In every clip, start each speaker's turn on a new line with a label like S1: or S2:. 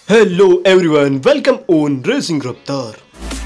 S1: Hello everyone, welcome on racing Raftaar.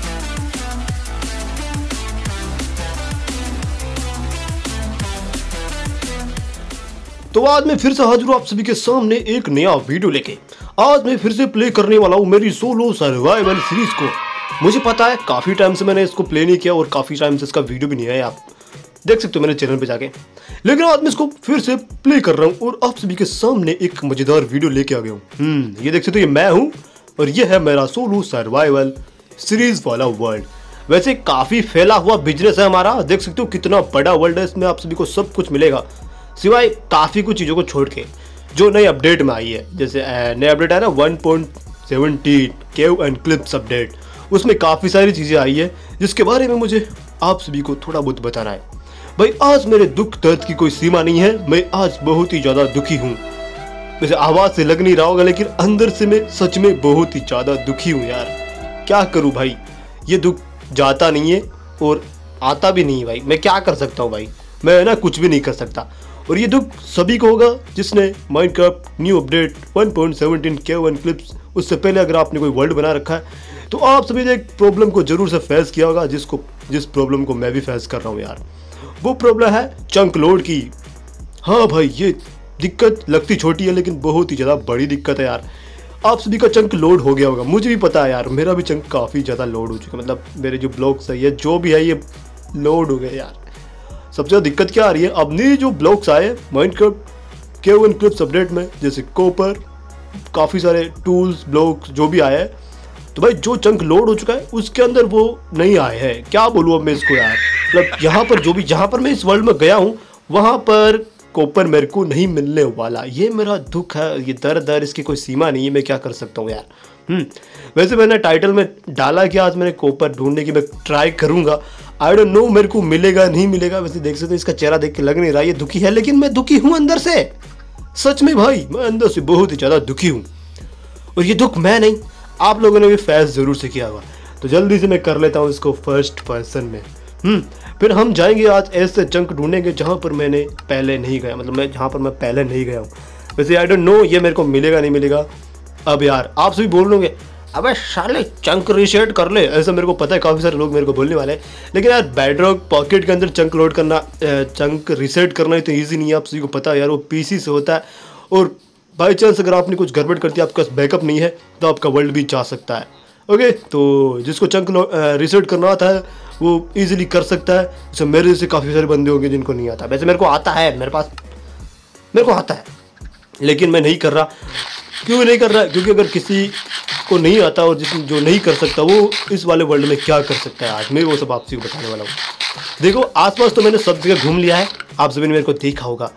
S1: तो आज मैं फिर से हाजिर हूँ आप सभी के सामने एक नया वीडियो लेके। आज मैं फिर से प्ले करने वाला हूँ मेरी सोलो सर्वाइवल सीरीज को। मुझे पता है काफ़ी टाइम से मैंने इसको प्ले नहीं किया और काफ़ी टाइम से इसका वीडियो भी नहीं आया, आप देख सकते हो मेरे चैनल पे जाके। लेकिन आज मैं इसको फिर से प्ले कर रहा हूँ और आप सभी के सामने एक मज़ेदार वीडियो लेके आ गया हूँ। ये देख सकते हो, ये मैं हूँ और ये है मेरा सोलो सर्वाइवल सीरीज वाला वर्ल्ड। वैसे काफ़ी फैला हुआ बिजनेस है हमारा, देख सकते हो कितना बड़ा वर्ल्ड है। इसमें आप सभी को सब कुछ मिलेगा सिवाय काफ़ी कुछ चीज़ों को छोड़ के जो नई अपडेट में आई है। जैसे नई अपडेट है ना 1.17 केव एंड क्लिप्स अपडेट, उसमें काफ़ी सारी चीज़ें आई है जिसके बारे में मुझे आप सभी को थोड़ा बहुत बताना है। भाई आज मेरे दुख दर्द की कोई सीमा नहीं है, मैं आज बहुत ही ज़्यादा दुखी हूँ। वैसे आवाज़ से लग नहीं रहा होगा लेकिन अंदर से मैं सच में बहुत ही ज़्यादा दुखी हूँ यार। क्या करूँ भाई, ये दुख जाता नहीं है और आता भी नहीं है भाई। मैं क्या कर सकता हूँ भाई, मैं ना कुछ भी नहीं कर सकता। और ये दुख सभी को होगा जिसने Minecraft new update 1.17 cave and cliffs उससे पहले अगर आपने कोई वर्ल्ड बना रखा है तो आप सभी ने एक प्रॉब्लम को जरूर से फेस किया होगा, जिस प्रॉब्लम को मैं भी फेस कर रहा हूँ यार। वो प्रॉब्लम है चंक लोड की। हाँ भाई, ये दिक्कत लगती छोटी है लेकिन बहुत ही ज़्यादा बड़ी दिक्कत है यार। आप सभी का चंक लोड हो गया होगा, मुझे भी पता है यार, मेरा भी चंक काफ़ी ज़्यादा लोड हो चुका है। मतलब मेरे जो ब्लॉक्स है ये जो भी है ये लोड हो गए यार। सबसे ज़्यादा दिक्कत क्या आ रही है, अब नए जो ब्लॉक्स आए Minecraft cave and cliffs update में, जैसे कॉपर, काफ़ी सारे टूल्स ब्लॉक्स जो भी आए हैं, तो भाई जो चंक लोड हो चुका है उसके अंदर वो नहीं आए हैं। क्या बोलूँ अब मैं इसको यार। मतलब यहाँ पर जहाँ पर मैं इस वर्ल्ड में गया हूँ वहाँ पर कॉपर मेरे को नहीं मिलने वाला। ये मेरा दुख है, ये दर्द इसकी कोई सीमा नहीं है। मैं क्या कर सकता हूँ यार। वैसे मैंने टाइटल में डाला कि आज मैंने कॉपर ढूंढने की मैं ट्राई करूँगा। आई डोंट नो मेरे को मिलेगा नहीं मिलेगा। वैसे देख सकते हो इसका चेहरा देख के लग नहीं रहा ये दुखी है, लेकिन मैं दुखी हूँ अंदर से। सच में भाई मैं अंदर से बहुत ही ज़्यादा दुखी हूँ। और ये दुख मैं नहीं, आप लोगों ने भी फेस ज़रूर से किया होगा। तो जल्दी से मैं कर लेता हूँ इसको फर्स्ट पर्सन में। फिर हम जाएंगे आज ऐसे चंक ढूंढेंगे जहाँ पर मैंने पहले नहीं गया, मतलब मैं जहाँ पर मैं पहले नहीं गया हूँ। वैसे आई डोंट नो ये मेरे को मिलेगा नहीं मिलेगा। अब यार आप सभी बोल लोगे अबे साले चंक रीसेट कर ले, ऐसा मेरे को पता है काफ़ी सारे लोग मेरे को बोलने वाले हैं। लेकिन यार बेडरॉक पॉकेट के अंदर चंक लोड करना, चंक रीसेट करना ही तो ईजी नहीं है। आप सभी को पता है यार, वो पीसी से होता है और बाई चांस अगर आपने कुछ गड़बड़ कर दिया, आपके पास बैकअप नहीं है तो आपका वर्ल्ड भी जा सकता है। ओके, तो जिसको चंक रीसेट करना आता है वो इजीली कर सकता है। जैसे मेरे जैसे काफ़ी सारे बंदे होंगे जिनको नहीं आता। वैसे मेरे को आता है, मेरे को आता है, लेकिन मैं नहीं कर रहा। क्यों नहीं कर रहा? क्योंकि अगर किसी को नहीं आता और जो नहीं कर सकता वो इस वाले वर्ल्ड में क्या कर सकता है, आज मैं वो सब आपसे बताने वाला हूँ। देखो आसपास तो मैंने सब जगह घूम लिया है, आप सभी ने मेरे को देखा होगा।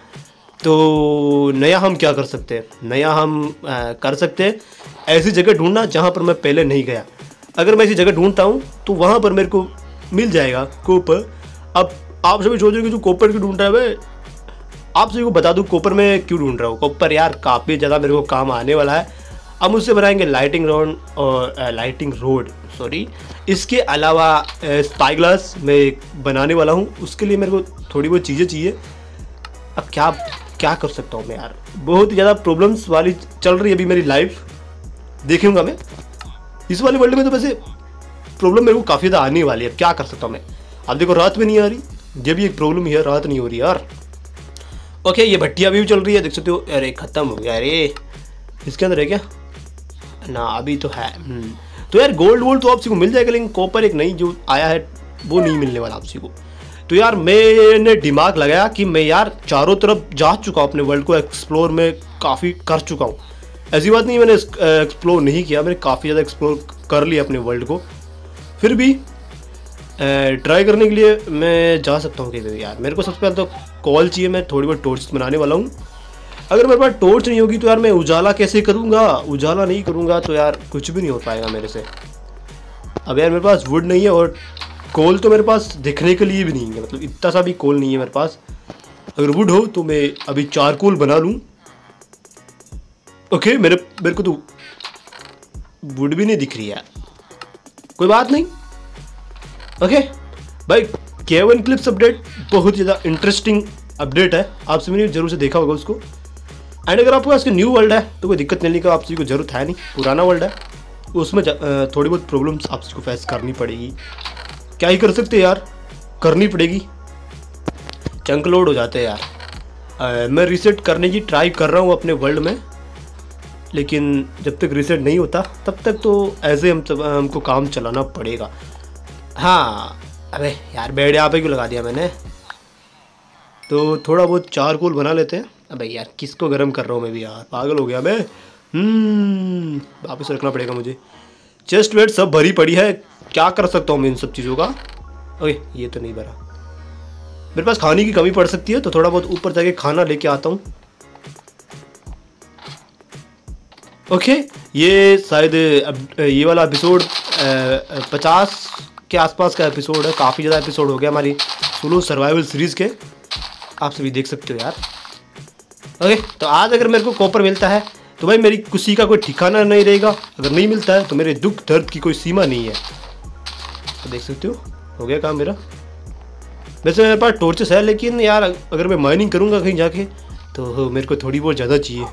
S1: तो नया हम क्या कर सकते हैं? नया हम कर सकते हैं ऐसी जगह ढूंढना जहाँ पर मैं पहले नहीं गया। अगर मैं ऐसी जगह ढूंढता हूँ तो वहाँ पर मेरे को मिल जाएगा कॉपर। अब आप सभी सोच रहे हो कि जो कॉपर क्यों ढूंढ रहा है भाई, आप सभी को बता दूँ कॉपर में क्यों ढूंढ रहा हूँ। कॉपर यार काफ़ी ज़्यादा मेरे को काम आने वाला है। अब मुझसे बनाएंगे लाइटिंग रोड सॉरी। इसके अलावा स्पाई ग्लास मैं बनाने वाला हूँ, उसके लिए मेरे को थोड़ी बहुत चीज़ें चाहिए। अब क्या कर सकता हूँ मैं यार, बहुत ही ज़्यादा प्रॉब्लम्स वाली चल रही है अभी मेरी लाइफ। देखूंगा मैं इस वाले वर्ल्ड में तो वैसे प्रॉब्लम मेरे को काफ़ी ज़्यादा आने वाली है। क्या कर सकता हूँ मैं? अब देखो रात में नहीं आ रही, ये भी एक प्रॉब्लम ही है, रात नहीं हो रही यार। ओके, ये भट्टियाँ अभी भी चल रही है, देख सकते हो। अरे ख़त्म हो गया। अरे इसके अंदर है क्या? ना अभी तो है। तो यार गोल्ड तो आपसी को मिल जाएगा, लेकिन कॉपर एक नई जो आया है वो नहीं मिलने वाला आपसी को। तो यार मैंने दिमाग लगाया कि मैं यार चारों तरफ जा चुका हूँ, अपने वर्ल्ड को एक्सप्लोर में काफ़ी कर चुका हूँ। ऐसी बात नहीं मैंने एक्सप्लोर नहीं किया, मैंने काफ़ी ज़्यादा एक्सप्लोर कर लिया अपने वर्ल्ड को। फिर भी ट्राई करने के लिए मैं जा सकता हूँ कि यार मेरे को सबसे पहले तो कॉल चाहिए। मैं थोड़ी बहुत टॉर्च बनाने वाला हूँ। अगर मेरे पास टॉर्च नहीं होगी तो यार मैं उजाला कैसे करूँगा? उजाला नहीं करूँगा तो यार कुछ भी नहीं हो पाएगा मेरे से। अब यार मेरे पास वुड नहीं है और कोल तो मेरे पास दिखने के लिए भी नहीं है, मतलब इतना सा भी कोल नहीं है मेरे पास। अगर वुड हो तो मैं अभी चारकोल बना लूँ। ओके, मेरे को तो वुड भी नहीं दिख रही है, कोई बात नहीं। ओके भाई, केव एंड क्लिप्स अपडेट बहुत ज़्यादा इंटरेस्टिंग अपडेट है, आप सभी ने जरूर से देखा होगा उसको। एंड अगर आपके पास न्यू वर्ल्ड है तो कोई दिक्कत नहीं का, आप सभी को जरूरत है नहीं। पुराना वर्ल्ड है उसमें थोड़ी बहुत प्रॉब्लम्स आप सभी को फेस करनी पड़ेगी। क्या ही कर सकते हैं यार, करनी पड़ेगी। चंक लोड हो जाते हैं यार। मैं रीसेट करने की ट्राई कर रहा हूँ अपने वर्ल्ड में, लेकिन जब तक रीसेट नहीं होता तब तक तो ऐसे हमको काम चलाना पड़ेगा। हाँ अबे यार बेड यहाँ पे क्यों लगा दिया मैंने। तो थोड़ा बहुत चारकोल बना लेते हैं। अबे यार किसको गर्म कर रहा हूँ मैं भी यार, पागल हो गया मैं। वापस रखना पड़ेगा मुझे। चेस्ट वेट सब भरी पड़ी है, क्या कर सकता हूँ मैं इन सब चीज़ों का। ओके ये तो नहीं भरा, मेरे पास खाने की कमी पड़ सकती है तो थोड़ा बहुत ऊपर जाके खाना लेके आता हूँ। ओके ये शायद अब ये वाला एपिसोड 50 के आसपास का एपिसोड है। काफ़ी ज़्यादा एपिसोड हो गया हमारी सोलो सर्वाइवल सीरीज़ के, आप सभी देख सकते हो यार। ओके तो आज अगर मेरे को कॉपर मिलता है तो भाई मेरी खुशी का कोई ठिकाना नहीं रहेगा, अगर नहीं मिलता है तो मेरे दुख दर्द की कोई सीमा नहीं है। तो देख सकते हो गया काम मेरा। वैसे मेरे पास टॉर्चेस है, लेकिन यार अगर मैं माइनिंग करूँगा कहीं जाके तो मेरे को थोड़ी बहुत ज़्यादा चाहिए।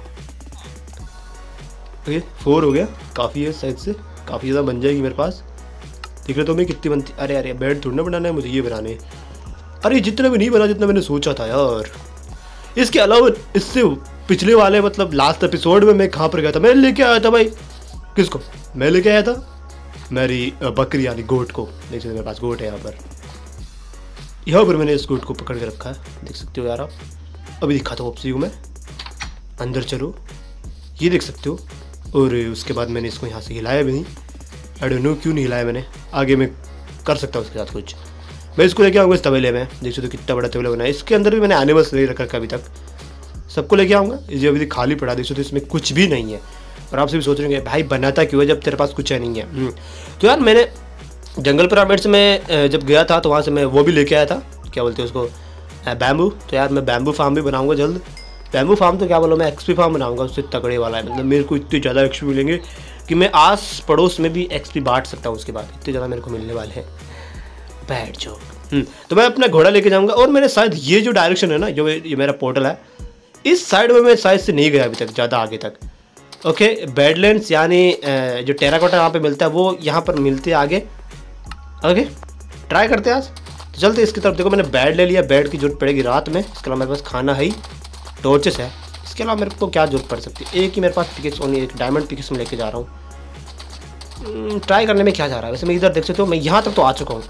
S1: ओके 4 हो गया, काफ़ी है शायद से, काफ़ी ज़्यादा बन जाएगी मेरे पास। देख रहे तो मैं कितनी बनती। अरे अरे बेड थोड़ा ना बनाना है मुझे, ये बनाने। अरे जितना भी नहीं बना जितना मैंने सोचा था यार। इसके अलावा इससे पिछले वाले मतलब लास्ट एपिसोड में मैं कहाँ पर गया था, मैं लेके आया था भाई। किसको मैं लेके आया था? मेरी बकरी यानी गोट को। देख सकते मेरे पास गोट है यहाँ पर मैंने इस गोट को पकड़ के रखा है, देख सकते हो यार आप। अभी दिखाता हूँ आपसी को मैं, अंदर चलो, ये देख सकते हो। और उसके बाद मैंने इसको यहाँ से हिलाया भी नहीं, आई डोंट नो क्यों नहीं हिलाया मैंने। आगे मैं कर सकता हूँ उसके साथ कुछ। मैं इसको लेके आऊँगा इस तबेले में, देख सकते हो कितना बड़ा तबेला बना है। इसके अंदर भी मैंने एनिमल्स नहीं रखा अभी तक, सबको लेके आऊँगा। ये अभी खाली पड़ा, देख सकते हो इसमें कुछ भी नहीं है। और आपसे भी सोच रहे हैं भाई बनाता क्यों है जब तेरे पास कुछ है नहीं है। तो यार मैंने जंगल पिरामिड्स में जब गया था तो वहाँ से मैं वो भी लेके आया था, क्या बोलते हैं उसको, बैम्बू। तो यार मैं बैम्बू फार्म भी बनाऊँगा जल्द। बैम्बू फार्म तो क्या बोलो, मैं एक्सपी फार्म बनाऊँगा, उससे तगड़े वाला है। मतलब मेरे को इतने ज़्यादा एक्सपी मिलेंगे कि मैं आस पड़ोस में भी एक्सपी बांट सकता हूँ। उसके बाद इतने ज़्यादा मेरे को मिलने वाले हैं। बैठ जाओ। तो मैं अपना घोड़ा लेके जाऊँगा। और मैंने शायद ये जो डायरेक्शन है ना, जो ये मेरा पोर्टल है, इस साइड में मैं शायद से नहीं गया अभी तक ज़्यादा आगे तक। ओके बैडलैंड्स यानी जो टेराकोटा यहाँ पे मिलता है वो यहाँ पर मिलते हैं आगे। ओके ट्राई करते हैं आज, तो चलते इसकी तरफ। देखो मैंने बेड ले लिया, बेड की जरूरत पड़ेगी रात में। इसके अलावा मेरे पास खाना है ही, टॉर्चेस है। इसके अलावा मेरे को क्या जरूरत पड़ सकती है, एक ही मेरे पास पिकेक्स, ओनली एक डायमंड पिकेक्स में लेके जा रहा हूँ। ट्राई करने में क्या जा रहा है। वैसे मैं इधर देख सकते हो, मैं यहाँ तक तो आ चुका हूँ।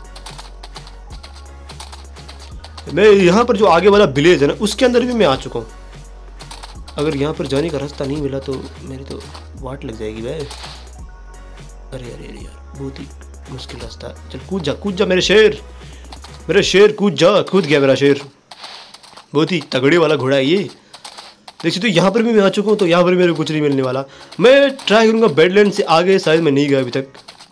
S1: मैं यहाँ पर जो आगे वाला विलेज है ना उसके अंदर भी मैं आ चुका हूँ। अगर यहाँ पर जाने का रास्ता नहीं मिला तो मेरी तो वाट लग जाएगी भाई। अरे अरे अरे यार बहुत ही मुश्किल रास्ता है। चल कूद जा मेरे शेर, कूद जा। कूद गया मेरा शेर, बहुत ही तगड़े वाला घोड़ा है ये। देख सकते हो यहाँ पर भी मैं आ चुका हूँ, तो यहाँ पर मेरे को कुछ नहीं मिलने वाला। मैं ट्राई करूँगा बेडलैंड से आगे, शायद मैं नहीं गया अभी तक।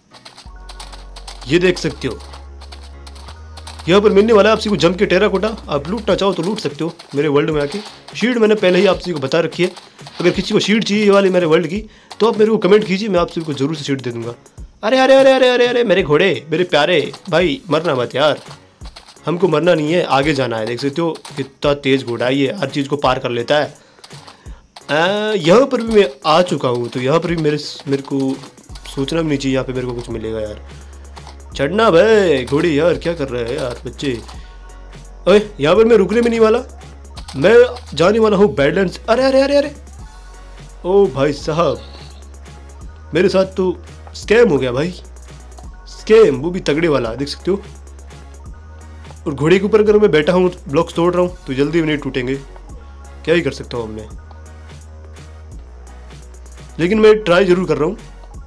S1: ये देख सकते हो यहाँ पर मिलने वाला है आपसी को जम के टेराकोटा। आप लूटना चाहो तो लूट सकते हो मेरे वर्ल्ड में आके। शील्ड मैंने पहले ही आपसी को बता रखी है, अगर किसी को शील्ड चाहिए ये वाली मेरे वर्ल्ड की तो आप मेरे को कमेंट कीजिए, मैं आप सभी को जरूर से शील्ड दे दूंगा। अरे अरे अरे अरे अरे अरे मेरे घोड़े, मेरे प्यारे भाई, मरना मत यार, हमको मरना नहीं है, आगे जाना है। देख सकते हो कितना तेज घोड़ा है ये, हर चीज़ को पार कर लेता है। यहाँ पर भी मैं आ चुका हूँ, तो यहाँ पर भी मेरे को सोचना भी नहीं चाहिए यहाँ पे मेरे को कुछ मिलेगा यार। चढ़ना भाई घोड़ी, यार क्या कर रहे हैं यार बच्चे। ओए यहाँ पर मैं रुकने में नहीं वाला, मैं जाने वाला हूँ बैडलैंड्स। अरे अरे अरे अरे ओ भाई साहब, मेरे साथ तो स्कैम हो गया भाई, स्कैम, वो भी तगड़े वाला, देख सकते हो। और घोड़े के ऊपर अगर मैं बैठा हूँ, ब्लॉक्स तोड़ रहा हूँ, तो जल्दी नहीं टूटेंगे, क्या ही कर सकता हूँ हमने। लेकिन मैं ट्राई जरूर कर रहा हूँ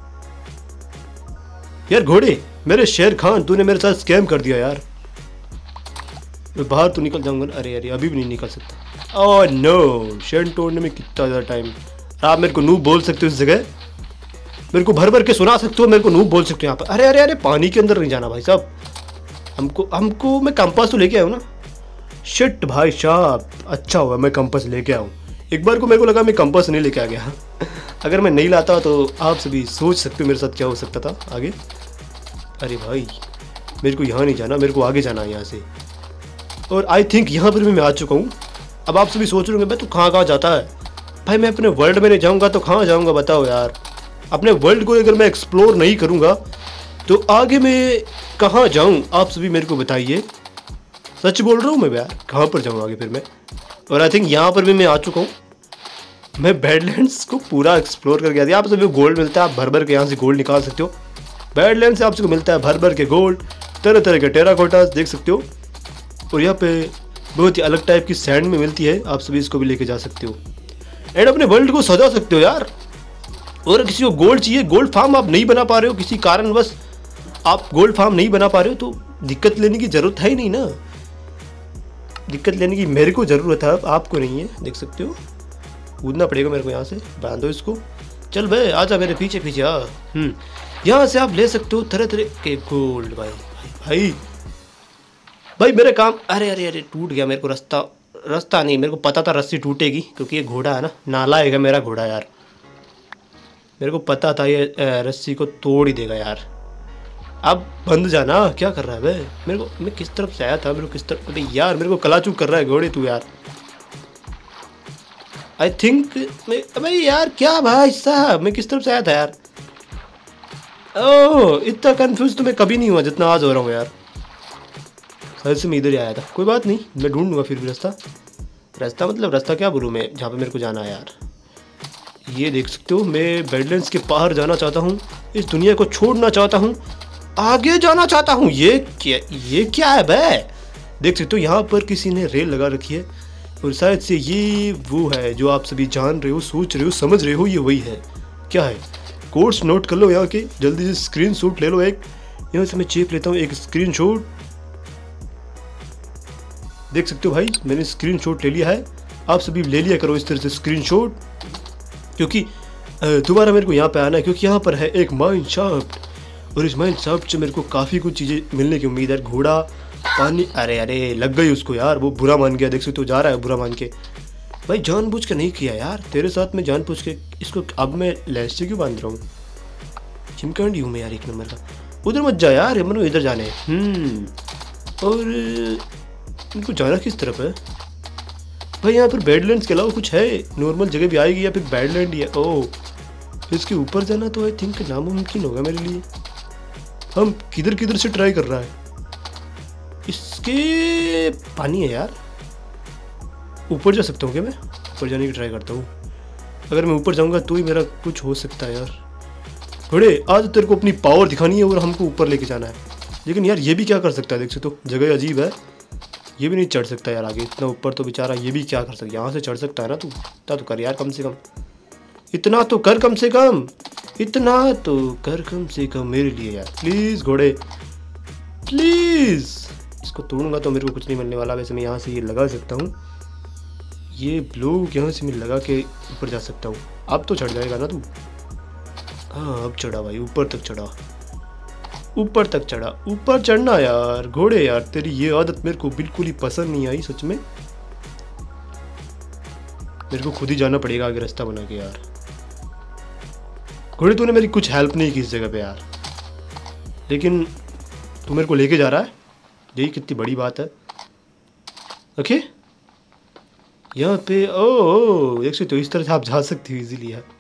S1: यार। घोड़े मेरे शेर खान, तूने मेरे साथ स्कैम कर दिया यार। मैं बाहर तो निकल जाऊंगा। अरे अरे अभी भी नहीं निकल सकता। ओह नो, शेर तोड़ने में कितना ज़्यादा टाइम। आप मेरे को नूब बोल सकते हो इस जगह, मेरे को भर भर के सुना सकते हो, मेरे को नूब बोल सकते हो यहाँ पर। अरे अरे अरे पानी के अंदर नहीं जाना भाई साहब, हमको मैं कंपास तो लेके आया हूँ ना। शिट भाई साहब, अच्छा हुआ मैं कंपास लेके आया हूँ। एक बार को मेरे को लगा मैं कंपास नहीं लेके आ गया। अगर मैं नहीं लाता तो आप सभी सोच सकते हो मेरे साथ क्या हो सकता था आगे। अरे भाई मेरे को यहाँ नहीं जाना, मेरे को आगे जाना है यहाँ से। और आई थिंक यहाँ पर भी मैं आ चुका हूँ। अब आप सभी सोच रहे होंगे भाई तू कहाँ जाता है भाई मैं अपने वर्ल्ड में नहीं जाऊँगा तो कहाँ जाऊँगा बताओ यार। अपने वर्ल्ड को अगर मैं एक्सप्लोर नहीं करूँगा तो आगे मैं कहाँ जाऊँ, आप सभी मेरे को बताइए। सच बोल रहा हूँ मैं यार, कहाँ पर जाऊँ आगे फिर मैं। और आई थिंक यहाँ पर भी मैं आ चुका हूँ। मैं बैडलैंड्स को पूरा एक्सप्लोर कर गया था। यहाँ पर सभी गोल्ड मिलता है, आप भर भर के यहाँ से गोल्ड निकाल सकते हो। बैडलैंड से आपको मिलता है भर भर के गोल्ड, तरह तरह के टेराकोटास देख सकते हो। और यहाँ पे बहुत ही अलग टाइप की सैंड में मिलती है, आप सभी इसको भी लेके जा सकते हो एंड अपने वर्ल्ड को सजा सकते हो यार। और किसी को गोल्ड चाहिए, गोल्ड फार्म आप नहीं बना पा रहे हो किसी कारणवश, आप गोल्ड फार्म नहीं बना पा रहे हो तो दिक्कत लेने की ज़रूरत है ही नहीं ना। दिक्कत लेने की मेरे को ज़रूरत है, आपको नहीं है। देख सकते हो कूदना पड़ेगा मेरे को, यहाँ से बांधो इसको। चल भाई आजा मेरे पीछे पीछे आ। यहाँ से आप ले सकते हो तरह तरह के गोल्ड। भाई भाई भाई मेरे काम, अरे अरे अरे टूट गया मेरे को रास्ता नहीं, मेरे को पता था रस्सी टूटेगी क्योंकि ये घोड़ा है ना, नालायक है मेरा घोड़ा यार। मेरे को पता था ये रस्सी को तोड़ ही देगा यार। अब बंद जाना, क्या कर रहा है भाई। मेरे को, मैं किस तरफ से आया था, मेरे को किस तरफ, अरे यार मेरे को कलाचूक कर रहा है घोड़े तू यार। आई थिंक भाई यार क्या भाई साहब, मैं किस तरफ से आया था यार। ओह इतना कंफ्यूज तो मैं कभी नहीं हुआ जितना आज हो रहा हूँ यार। शायद से मैं इधर ही आया था, कोई बात नहीं, मैं ढूंढ लूँगा फिर भी रास्ता मतलब रास्ता क्या बोलूँ मैं, जहाँ पे मेरे को जाना है यार। ये देख सकते हो मैं बैडलैंड्स के बाहर जाना चाहता हूँ, इस दुनिया को छोड़ना चाहता हूँ, आगे जाना चाहता हूँ। ये क्या है बे। देख सकते हो यहाँ पर किसी ने रेल लगा रखी है और शायद से ये वो है जो आप सभी जान रहे हो, सोच रहे हो, समझ रहे हो, ये वही है। क्या है, कोड्स नोट कर लो यहाँ के, जल्दी से स्क्रीनशॉट ले लो एक। यहाँ से मैं चेप लेता हूँ एक स्क्रीनशॉट। देख सकते हो भाई मैंने स्क्रीनशॉट ले लिया है, आप सभी ले लिया करो इस तरह से स्क्रीनशॉट, क्योंकि दोबारा मेरे को यहाँ पे आना है, क्योंकि यहाँ पर है एक माइन शाफ्ट और इस माइन शाफ्ट से मेरे को काफ़ी कुछ चीज़ें मिलने की उम्मीद है। घोड़ा, पानी, अरे अरे लग गई उसको यार, वो बुरा मान गया। देख सकते हो जा रहा है बुरा मान के। भाई जानबूझ के नहीं किया यार, तेरे साथ में जानबूझ के इसको अब मैं लैस से क्यों बांध रहा हूँ। चिमकांडी हूँ मैं यार एक नंबर का। उधर मत जा यार, मनो इधर जाने। और इनको जाना किस तरफ है भाई। यहाँ पर बैडलैंड्स के अलावा कुछ है, नॉर्मल जगह भी आएगी या फिर बैडलैंड ही है। ओह इसके ऊपर जाना तो आई थिंक नामुमकिन होगा मेरे लिए। हम किधर किधर से ट्राई कर रहा है। इसके पानी है यार, ऊपर जा सकता हूँ क्या मैं। ऊपर जाने की ट्राई करता हूँ, अगर मैं ऊपर जाऊँगा तो ही मेरा कुछ हो सकता है यार। घोड़े आज तेरे को अपनी पावर दिखानी है और हमको ऊपर लेके जाना है। लेकिन यार ये भी क्या कर सकता है, देख सकते हो जगह अजीब है, ये भी नहीं चढ़ सकता यार आगे इतना ऊपर। तो बेचारा ये भी क्या कर सकता है, यहाँ से चढ़ सकता है ना। तू इतना तो कर यार कम से कम, इतना तो कर कम से कम, इतना तो कर कम से कम मेरे लिए यार प्लीज़ घोड़े प्लीज़। इसको तोड़ूंगा तो मेरे को कुछ नहीं मिलने वाला। वैसे मैं यहाँ से ये लगा सकता हूँ, ये ब्लॉक यहाँ से मैं लगा के ऊपर जा सकता हूँ। अब तो चढ़ जाएगा ना तू। हाँ अब चढ़ा भाई, ऊपर तक चढ़ा, ऊपर तक चढ़ा। ऊपर चढ़ना यार घोड़े यार, तेरी ये आदत मेरे को बिल्कुल ही पसंद नहीं आई सच में। मेरे को खुद ही जाना पड़ेगा आगे रास्ता बना के यार। घोड़े तूने मेरी कुछ हेल्प नहीं की इस जगह पे यार, लेकिन तू मेरे को लेके जा रहा है, यही कितनी बड़ी बात है। ओके यहाँ पे ओ देख सकते हो इस तरह से आप जा सकते हो इजीली यार।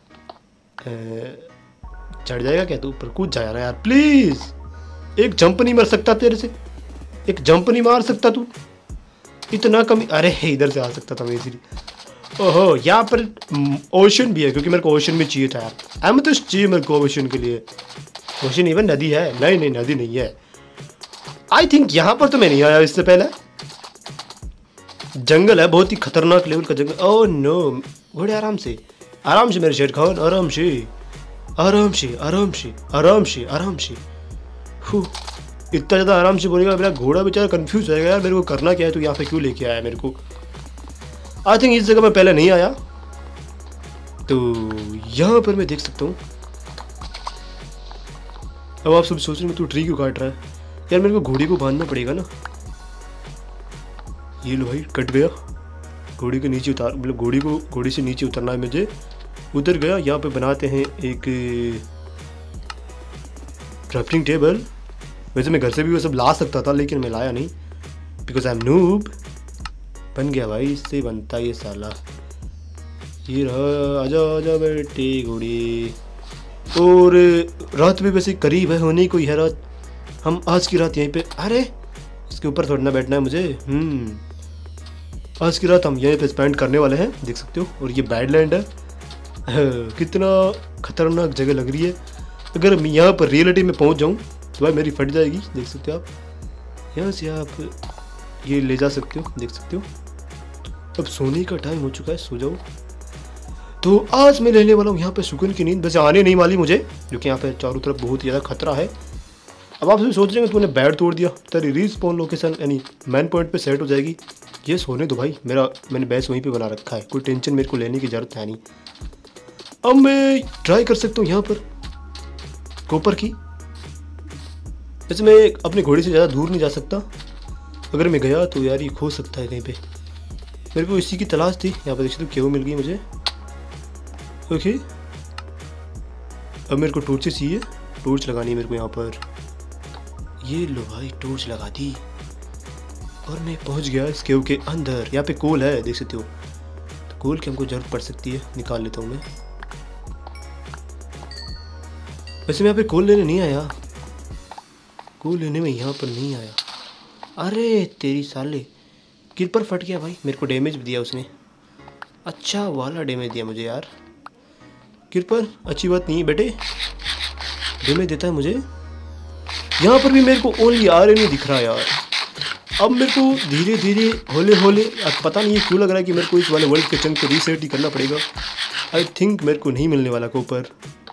S1: चढ़ जाएगा क्या तू ऊपर, कूद जाएगा ना यार प्लीज। एक जंप नहीं मार सकता तेरे से, एक जंप नहीं मार सकता तू, इतना कमी। अरे इधर से आ सकता था मैं इजीली। ओहो यहाँ पर ओशन भी है, क्योंकि मेरे को ओशन भी चाहिए था यार। एमेथिस्ट चाहिए मेरे को ओशन के लिए। ओशन इवन नदी है, नहीं नहीं नदी नहीं है आई थिंक। यहाँ पर तो मैं नहीं आया इससे पहले। जंगल है, बहुत ही खतरनाक लेवल का जंगल। ओह नो घोड़े आराम से मेरे शेर खान, आराम से आराम से आराम से आराम से आराम से। इतना ज़्यादा आराम से बोलेगा मेरा घोड़ा बेचारा कंफ्यूज हो जाएगा यार। मेरे को करना क्या है, तो यहाँ पे क्यों लेके आया मेरे को। आई थिंक इस जगह मैं पहले नहीं आया, तो यहाँ पर मैं देख सकता हूँ। अब आप सब सोच रहे हैं तू ट्री क्यों काट रहा है यार। मेरे को घोड़ी को बांधना पड़ेगा ना। ये लो भाई कट गया। घोड़ी को नीचे उतार, मतलब घोड़ी से नीचे उतरना है मुझे। उतर गया। यहाँ पे बनाते हैं एक क्राफ्टिंग टेबल। वैसे मैं घर से भी वो सब ला सकता था, लेकिन मैं लाया नहीं बिकॉज आई एम नूब। बन गया भाई, इससे बनता ये साला। ये रहा, आजा आजा बेटे घोड़ी। और रात भी वैसे करीब है, होने को ही है रात। हम आज की रात यहीं पे, अरे इसके ऊपर थोड़ा ना बैठना है मुझे। आज की रात हम यहीं पे स्पेंड करने वाले हैं, देख सकते हो। और ये बैडलैंड है, कितना खतरनाक जगह लग रही है। अगर मैं यहाँ पर रियलिटी में पहुँच जाऊँ तो भाई मेरी फट जाएगी। देख सकते हो आप, यहाँ से आप ये ले जा सकते हो, देख सकते हो। अब सोने का टाइम हो चुका है, सो जाओ। तो आज मैं लेने वाला हूँ यहाँ पे सुकून की नींद। वैसे आने नहीं वाली मुझे, क्योंकि यहाँ पे चारों तरफ बहुत ही ज़्यादा खतरा है। अब आप सोच रहे हैं तूने बेड तोड़ दिया, तेरी रीस्पॉन लोकेशन यानी मैन पॉइंट पे सेट हो जाएगी। ये सोने दो भाई, मैंने बेस वहीं पे बना रखा है, कोई टेंशन मेरे को लेने की ज़रूरत है नहीं। अब मैं ट्राई कर सकता हूँ यहाँ पर कॉपर की। वैसे मैं अपने घोड़े से ज़्यादा दूर नहीं जा सकता, अगर मैं गया तो यार ये खो सकता है कहीं पे। मेरे को इसी की तलाश थी। यहाँ पर देख सकते हो क्यों मिल गई मुझे। ओके, अब मेरे को टॉर्च चाहिए, टॉर्च लगानी है मेरे को यहाँ पर। ये लो भाई, टॉर्च लगा दी और मैं पहुँच गया इस केव के अंदर। यहाँ पे कोल है, देख सकते हो। तो कोल की हमको ज़रूरत पड़ सकती है, निकाल लेता हूँ मैं। वैसे मैं यहाँ पे कोल लेने नहीं आया, कोल लेने में यहाँ पर नहीं आया। अरे तेरी साले, किरपर फट गया भाई। मेरे को डैमेज भी दिया उसने, अच्छा वाला डैमेज दिया मुझे यार। किरपर अच्छी बात नहीं है बेटे, डैमेज देता है मुझे। यहाँ पर भी मेरे को ओनली आर नहीं दिख रहा यार। अब मेरे को धीरे धीरे होले होले, अब पता नहीं क्यों लग रहा है कि मेरे को इस वाले वर्ल्ड के चंक को रीसेट ही करना पड़ेगा। आई थिंक मेरे को नहीं मिलने वाला कॉपर।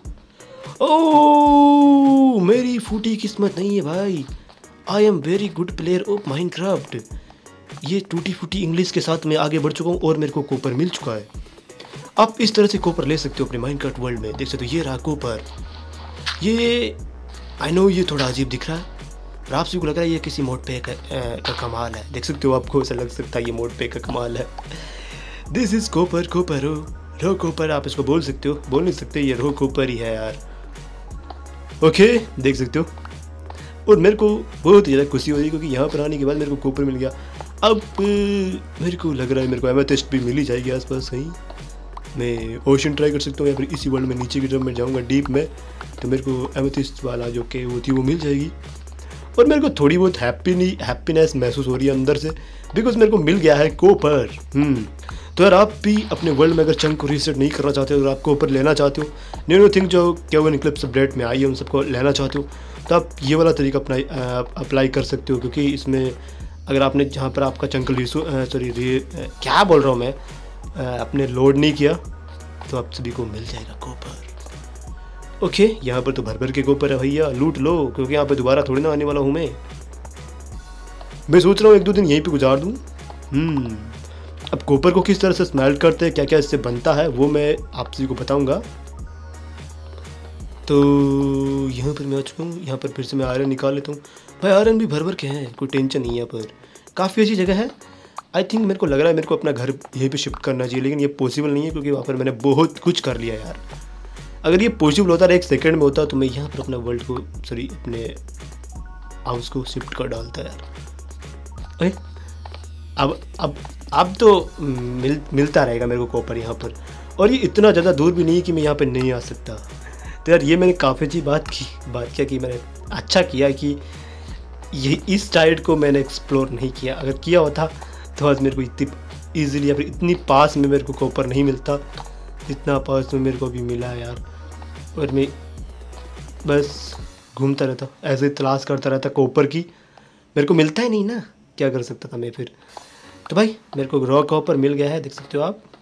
S1: ओह मेरी फूटी किस्मत नहीं है भाई। I am very good player of Minecraft. ये टूटी फूटी इंग्लिश के साथ मैं आगे बढ़ चुका हूँ और मेरे को कॉपर मिल चुका है। आप इस तरह से कॉपर ले सकते हो अपने माइनक्राफ्ट वर्ल्ड में, देख सकते हो। ये रहा कॉपर। ये आई नो ये थोड़ा अजीब दिख रहा है और आप सभी को लग रहा है ये किसी मोड पे का कमाल है, देख सकते हो। आपको ऐसा लग सकता है ये मोड पे का कमाल है। This is copper, copper raw copper आप इसको बोल सकते हो, बोल नहीं सकते, ये रो कॉपर ही है यार। ओके देख सकते हो। और मेरे को बहुत ही ज़्यादा खुशी हो रही है क्योंकि यहाँ पर आने के बाद मेरे को कॉपर मिल गया। अब मेरे को लग रहा है मेरे को एमेथिस्ट भी मिल ही जाएगी आसपास कहीं। मैं ओशन ट्राई कर सकता हूँ या फिर इसी वर्ल्ड में नीचे की जब मैं जाऊँगा डीप में तो मेरे को एमेथिस्ट वाला जो के वो थी वो मिल जाएगी। और मेरे को थोड़ी बहुत हैप्पीनेस महसूस हो रही है अंदर से, बिकॉज मेरे को मिल गया है कॉपर। तो यार आप भी अपने वर्ल्ड में अगर चंक को रीसेट नहीं करना चाहते हो और आप कॉपर लेना चाहते हो, न्यू थिंग जो केवन इक्लिप्स अपडेट में आई है उन सबको लेना चाहते हो, तो आप ये वाला तरीका अप्लाई कर सकते हो। क्योंकि इसमें अगर आपने जहाँ पर आपका चंक क्या बोल रहा हूँ मैं, आपने लोड नहीं किया तो आप सभी को मिल जाएगा कॉपर। ओके यहाँ पर तो भर भर के कॉपर है भैया, लूट लो, क्योंकि यहाँ पे दोबारा थोड़ी ना आने वाला हूँ मैं सोच रहा हूँ 1-2 दिन यहीं पे गुजार दूँ। अब कॉपर को किस तरह से स्मेल्ट करते हैं, क्या क्या इससे बनता है, वो मैं आप सभी को बताऊँगा। तो यहाँ पर मैं आ चुका हूँ। यहाँ पर फिर से मैं आयरन निकाल लेता हूँ भाई। आयरन भी भर भर के हैं, कोई टेंशन नहीं है। यहाँ पर काफ़ी अच्छी जगह है। आई थिंक मेरे को लग रहा है मेरे को अपना घर यहीं पे शिफ्ट करना चाहिए, लेकिन ये पॉसिबल नहीं है क्योंकि वहाँ पर मैंने बहुत कुछ कर लिया यार। अगर ये पॉसिबल होता है 1 सेकंड में होता तो मैं यहाँ पर अपना वर्ल्ड को अपने हाउस को शिफ्ट कर डालता यार। अरे अब तो मिलता रहेगा मेरे को कॉपर यहाँ पर, और ये इतना ज़्यादा दूर भी नहीं है कि मैं यहाँ पर नहीं आ सकता। तो यार ये मैंने काफ़ी अच्छी बात क्या कि मैंने अच्छा किया कि ये इस साइड को मैंने एक्सप्लोर नहीं किया। अगर किया होता तो आज मेरे को इतनी ईजिली या फिर इतनी पास में मेरे को कॉपर नहीं मिलता जितना पास में मेरे को अभी मिला है यार। और मैं बस घूमता रहता, ऐसे ही तलाश करता रहता कॉपर की, मेरे को मिलता ही नहीं ना, क्या कर सकता था मैं फिर। तो भाई मेरे को रॉ कॉपर मिल गया है, देख सकते हो आप।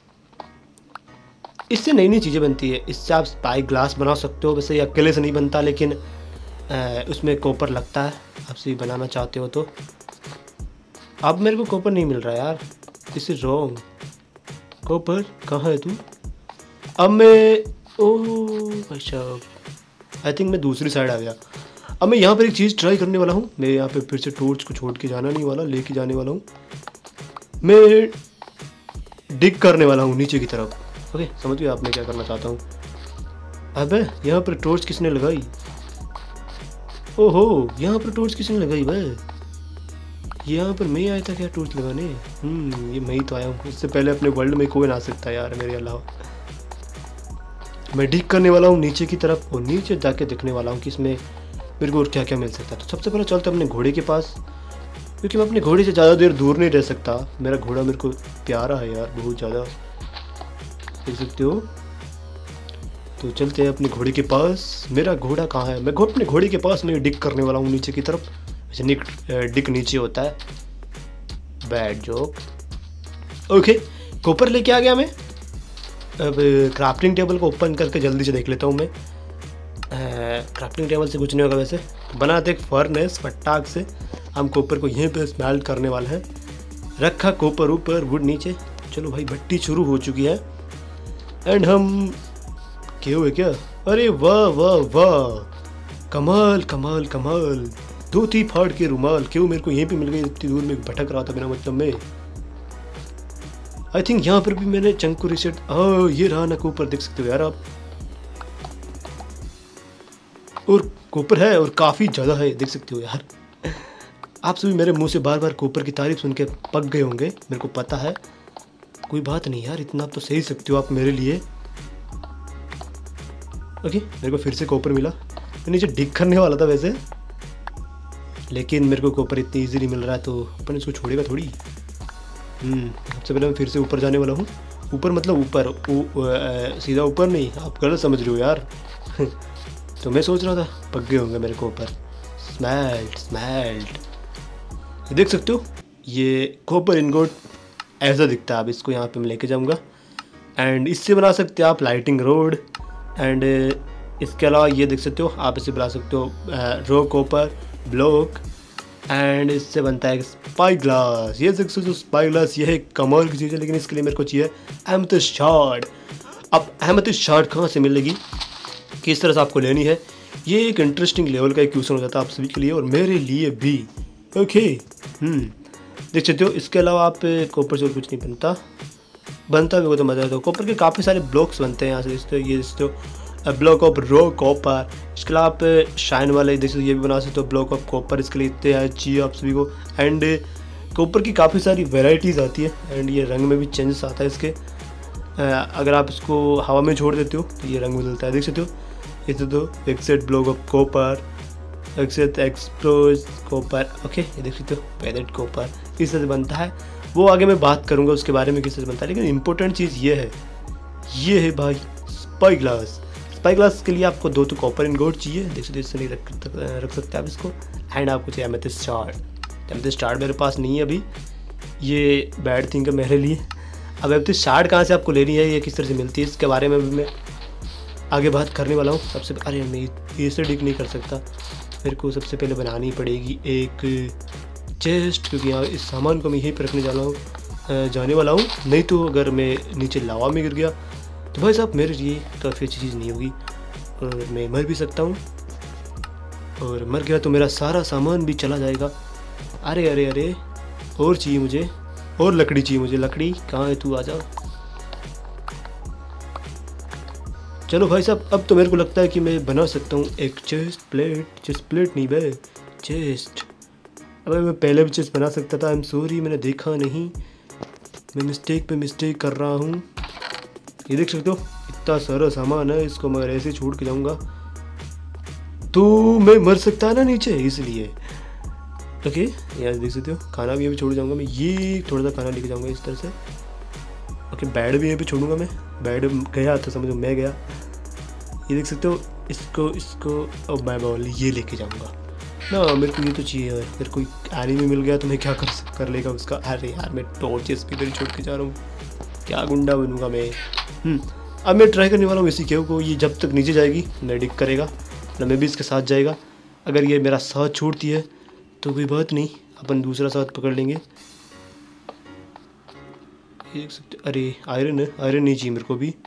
S1: इससे नई नई चीज़ें बनती है, इससे आप स्पाई ग्लास बना सकते हो। वैसे ये अकेले से नहीं बनता, लेकिन उसमें कॉपर लगता है, आप से बनाना चाहते हो तो। अब मेरे को कॉपर नहीं मिल रहा यार, दिस इज रॉन्ग। कॉपर कहाँ है तू? अब मैं ओह भाई साहब, आई थिंक मैं दूसरी साइड आ गया। अब मैं यहाँ पर एक चीज़ ट्राई करने वाला हूँ। मैं यहाँ पे फिर से टॉर्च को छोड़ के जाना नहीं वाला, लेके जाने वाला हूँ। मैं डिग करने वाला हूँ नीचे की तरफ। ओके समझ गए आप मैं क्या करना चाहता हूँ। अबे यहाँ पर टॉर्च किसने लगाई? ओहो यहाँ पर टॉर्च किसने लगाई भाई? यहाँ पर मैं आया था क्या टॉर्च लगाने? ये मैं ही तो आया हूँ। इससे पहले अपने वर्ल्ड में कोई ना आ सकता यार मेरे अलावा। मैं डिग करने वाला हूँ नीचे की तरफ और नीचे जाके देखने वाला हूँ कि इसमें मेरे को और क्या क्या मिल सकता है। तो सबसे पहले चलते अपने घोड़े के पास, क्योंकि मैं अपने घोड़े से ज़्यादा देर दूर नहीं रह सकता। मेरा घोड़ा मेरे को प्यारा है यार बहुत ज़्यादा, देख सकते हो। तो चलते हैं अपने घोड़े के पास। मेरा घोड़ा कहाँ है? मैं अपने घोड़े के पास मैं डिग करने वाला हूँ नीचे की तरफ। वैसे डिग नीचे होता है, बैड जोक। ओके, कॉपर लेके आ गया मैं। अब क्राफ्टिंग टेबल को ओपन करके जल्दी से देख लेता हूँ मैं। क्राफ्टिंग टेबल से कुछ नहीं होगा वैसे। बनाते एक फर्नेस फटाक से। हम कॉपर को यहीं पे स्मेल्ट करने वाले हैं। रखा कॉपर ऊपर, वुड नीचे। चलो भाई, भट्टी शुरू हो चुकी है। एंड हम क्या हुए क्या? अरे वाह वाह वाह, कमाल कमाल कमाल। धोती फाड़ के रुमाल क्यों मेरे को यहीं पे मिल गई? इतनी दूर में भटक रहा था बिना मतलब में। आई थिंक यहाँ पर भी मैंने चंक को रिसेट। ये रहा ना कॉपर, देख सकते हो यार आप। और कॉपर है और काफ़ी ज़्यादा है, देख सकते हो यार। आप सभी मेरे मुंह से बार बार कॉपर की तारीफ सुन के पक गए होंगे, मेरे को पता है। कोई बात नहीं यार, इतना तो सही सकते हो आप मेरे लिए। ओके, मेरे को फिर से कॉपर मिला। मैं नीचे डिग करने वाला था वैसे, लेकिन मेरे को कॉपर इतनी इजीली मिल रहा है तो अपन इसको छोड़ेगा थोड़ी। सबसे पहले मैं फिर से ऊपर जाने वाला हूँ। ऊपर मतलब ऊपर, सीधा ऊपर नहीं, आप गलत समझ रहे हो यार। तो मैं सोच रहा था पक गए होंगे मेरे को ऊपर। स्मेल्ट स्मेल्ट, ये देख सकते हो, ये कॉपर इनगोट ऐसा दिखता है। अब इसको यहाँ पे मैं लेके जाऊँगा एंड इससे बना सकते हो आप लाइटिंग रोड। एंड इसके अलावा ये देख सकते हो, आप इसे बना सकते हो रो कॉपर ब्लॉक। एंड इससे बनता है स्पाई ग्लास। ये देख सकते हो स्पाई ग्लास, ये है कमाल की चीज़ है, लेकिन इसके लिए मेरे को चाहिए एमेथिस्ट शार्ड। अब एमेथिस्ट शार्ड कहाँ से मिलेगी, किस तरह से आपको लेनी है, ये एक इंटरेस्टिंग लेवल का एक क्वेश्चन हो जाता है आप सभी के लिए और मेरे लिए भी। ओके, देख सकते हो। इसके अलावा आप कॉपर से और कुछ नहीं बनता भी हो तो मज़ा आता है। कॉपर के काफ़ी सारे ब्लॉक्स बनते हैं यहाँ से, देखते हो। ये देखते हो ब्लॉक ऑफ रो कॉपर। इसके अलावा आप शाइन वाले देख सकते हो, ये भी बना सकते हो ब्लॉक ऑफ कॉपर। इसके लिए इतने चाहिए आप सभी को। एंड कॉपर की काफ़ी सारी वेराइटीज़ आती है एंड ये रंग में भी चेंजेस आता है इसके। अगर आप इसको हवा में छोड़ देते हो तो ये रंग बदलता है, देख सकते हो। ये तो exact block of copper, exact exposed copper. Okay, ये देख सकते हो पैलेट कॉपर, इस तरह से बनता है। वो आगे मैं बात करूँगा उसके बारे में किस तरह से बनता है, लेकिन इंपॉर्टेंट चीज़ ये है भाई स्पाई ग्लास। स्पाई ग्लास के लिए आपको 2 तो कॉपर इनगोट चाहिए, देख सकते हो। इससे नहीं रख सकते आप इसको। एंड आपको चाहिए एमेथिस्ट शार्ड। एमेथिस्ट शार्ड मेरे पास नहीं है अभी, ये बैड थिंग है मेरे लिए। अब एमेथिस्ट शार्ड कहाँ से आपको लेनी है, ये किस तरह से मिलती है, इसके बारे में भी मैं आगे बात करने वाला हूँ। सबसे अरे मैं ये से डिग नहीं कर सकता, मेरे को सबसे पहले बनानी पड़ेगी एक चेस्ट, क्योंकि यहाँ इस सामान को मैं यहीं पर रखने जाने वाला हूँ। नहीं तो अगर मैं नीचे लावा में गिर गया तो भाई साहब मेरे लिए काफ़ी अच्छी चीज़ नहीं होगी और मैं मर भी सकता हूँ। और मर गया तो मेरा सारा सामान भी चला जाएगा। अरे अरे अरे, और चाहिए मुझे, और लकड़ी चाहिए मुझे। लकड़ी कहाँ है, तू आ जा। चलो भाई साहब, अब तो मेरे को लगता है कि मैं बना सकता हूँ एक चेस्ट प्लेट नहीं बे, चेस्ट। अब मैं पहले भी चेस्ट बना सकता था। आई एम सॉरी, मैंने देखा नहीं, मैं मिस्टेक पे मिस्टेक कर रहा हूँ। ये देख सकते हो इतना सारा सामान है, इसको मैं ऐसे छोड़ के जाऊँगा तो मैं मर सकता है ना नीचे, इसलिए। ओके, यार देख सकते हो खाना भी यहाँ पे छोड़ जाऊँगा मैं। ये थोड़ा सा खाना लेके जाऊँगा इस तरह से। ओके, बेड भी यहाँ पे छोड़ूंगा मैं। बेड गया तो समझो मैं गया। ये देख सकते हो, इसको अब मैं बॉल ये लेके जाऊँगा ना। मेरे को ये तो चाहिए यार, मेरे को एनिमी मिल गया तो मैं क्या कर लेगा उसका। अरे यार, मैं टॉर्चेस भी मेरी छोड़ के जा रहा हूँ, क्या गुंडा बनूंगा मैं। अब मैं ट्राई करने वाला हूँ इसी केव को। ये जब तक नीचे जाएगी मैं डिग करेगा ना, मैं भी इसके साथ जाएगा। अगर ये मेरा साथ छोड़ती है तो कोई बात नहीं, अपन दूसरा साथ पकड़ लेंगे। देख सकते, अरे आयरन है, आयरन नहीं चाहिए मेरे को भी।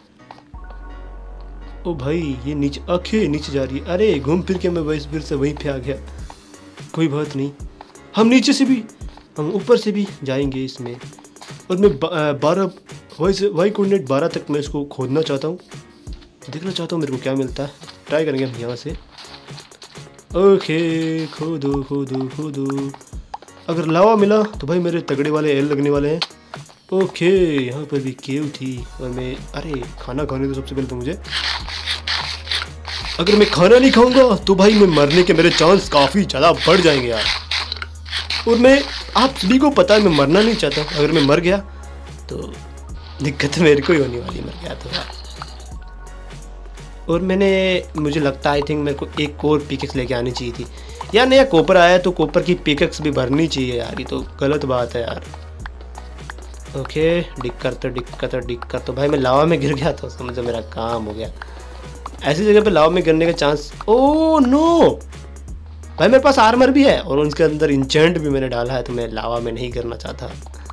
S1: ओ भाई, ये नीचे जा रही है। अरे घूम फिर के मैं फिर से वहीं पे आ गया। कोई बात नहीं, हम ऊपर से भी जाएंगे इसमें। और मैं 12 वाई कोऑर्डिनेट 12 तक मैं इसको खोदना चाहता हूँ, देखना चाहता हूँ मेरे को क्या मिलता है। ट्राई करेंगे हम यहाँ से। ओके, खोदो खोदो खोदो। अगर लावा मिला तो भाई मेरे तगड़े वाले एल लगने वाले हैं। ओके, यहाँ पर भी केव थी और मैं, अरे खाना खाने तो सबसे पहले तो मुझे, अगर मैं खाना नहीं खाऊंगा तो भाई मैं मरने के मेरे चांस काफ़ी ज़्यादा बढ़ जाएंगे यार। और मैं, आप सभी को पता है मैं मरना नहीं चाहता। अगर मैं मर गया तो दिक्कत मेरे को ही होने वाली, मर गया तो यार। और मुझे लगता है आई थिंक मेरे को एक और पिकेक्स लेके आनी चाहिए थी यार। नया कॉपर आया तो कॉपर की पिकेक्स भी भरनी चाहिए यार, ये तो गलत बात है यार। ओके, डिक कर तो भाई मैं लावा में गिर गया तो समझो मेरा काम हो गया। ऐसी जगह पे लावा में गिरने का चांस, ओ नो भाई मेरे पास आर्मर भी है और उसके अंदर इंचेंट भी मैंने डाला है, तो मैं लावा में नहीं गिरना चाहता।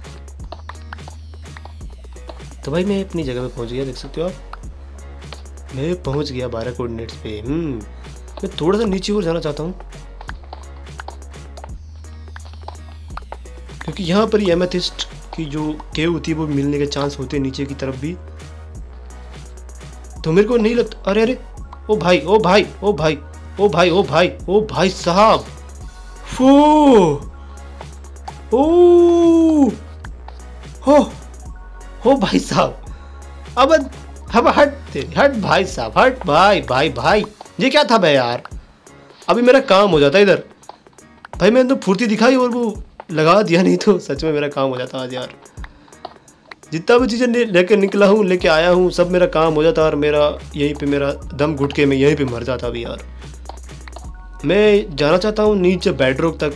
S1: तो भाई मैं अपनी जगह पे पहुंच गया, देख सकते हो आप, मैं पहुंच गया 12 कोऑर्डिनेट्स पे। मैं थोड़ा सा नीचे और जाना चाहता हूँ क्योंकि यहाँ पर ही एमेथिस्ट की जो केव होती है वो मिलने के चांस होते हैं नीचे की तरफ भी। तो मेरे को नहीं लगता, अरे ओ भाई ओ भाई ओ भाई ओ भाई ओ भाई ओ भाई साहब, हो भाई साहब, अब हट भाई साहब, हट भाई ये क्या था बे यार। अभी मेरा काम हो जाता इधर भाई, मैंने तो फुर्ती दिखाई और वो लगा दिया, नहीं तो सच में मेरा काम हो जाता आज यार। जितना भी चीज़ें लेके आया हूँ सब मेरा काम हो जाता और मेरा यहीं पे मेरा दम घुट के मैं यहीं पे मर जाता अभी यार। मैं जाना चाहता हूँ नीचे बेडरॉक तक।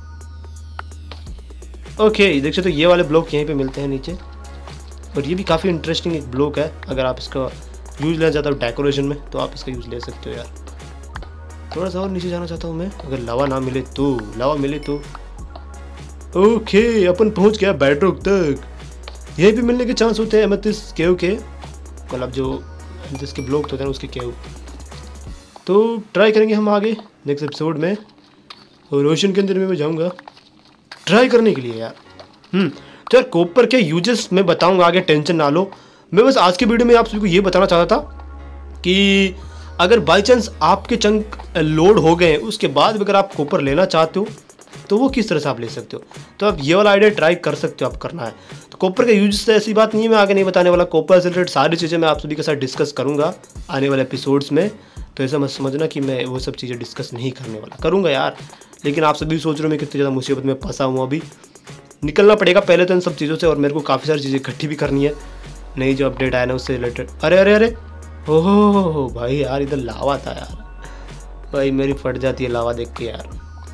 S1: ओके, देख सकते हो ये वाले ब्लॉक यहीं पे मिलते हैं नीचे, और ये भी काफ़ी इंटरेस्टिंग एक ब्लॉक है। अगर आप इसका यूज़ लेना चाहते हो डेकोरेशन में तो आप इसका यूज़ ले सकते हो यार। थोड़ा सा और नीचे जाना चाहता हूँ मैं, अगर लावा ना मिले तो, लावा मिले तो। ओके, अपन पहुँच गया बेडरॉक तक। यहीं पे मिलने के चांस होते हैं एमेथिस्ट केव के, मतलब जो जिसके ब्लॉक होते हैं उसके केव। तो ट्राई करेंगे हम आगे नेक्स्ट एपिसोड में, और ओशन के अंदर में मैं जाऊँगा ट्राई करने के लिए यार। तो यार कॉपर के यूजेस मैं बताऊँगा आगे, टेंशन ना लो। मैं बस आज के वीडियो में आप सभी को ये बताना चाहता था कि अगर बाई चांस आपके चंक लोड हो गए उसके बाद भी अगर आप कॉपर लेना चाहते हो तो वो किस तरह से आप ले सकते हो। तो आप ये वाला आइडिया ट्राई कर सकते हो, आप करना है तो। कॉपर के यूज से ऐसी बात नहीं है, मैं आगे नहीं बताने वाला। कॉपर से रिलेटेड सारी चीज़ें मैं आप सभी के साथ डिस्कस करूँगा आने वाले एपिसोड्स में। तो ऐसा मत समझना कि मैं वो सब चीज़ें डिस्कस नहीं करने वाला, करूँगा यार। लेकिन आप सभी सोच रहे हो मैं कितनी ज़्यादा मुसीबत में फंसा हुआ, अभी निकलना पड़ेगा पहले तो इन सब चीज़ों से, और मेरे को काफ़ी सारी चीज़ें इकट्ठी भी करनी है। नई जो अपडेट आया ना उससे रिलेटेड। अरे ओहो भाई यार, इधर लावा था यार भाई, मेरी फट जाती है लावा देख के यार।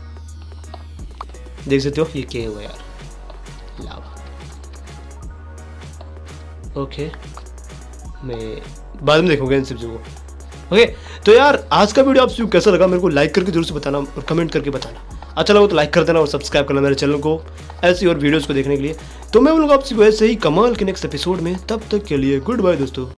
S1: देख सकते हो ये क्या हुआ यार, लावा। ओके, मैं बाद में देखूंगा इन सब चीज़ों को। ओके, तो यार आज का वीडियो आपको कैसा लगा मेरे को लाइक करके जरूर से बताना और कमेंट करके बताना। अच्छा लगा तो लाइक कर देना और सब्सक्राइब करना मेरे चैनल को ऐसी और वीडियोस को देखने के लिए। तो मैं बोलूँगा आपसे ऐसे ही कमाल के नेक्स्ट एपिसोड में, तब तक के लिए गुड बाय दोस्तों।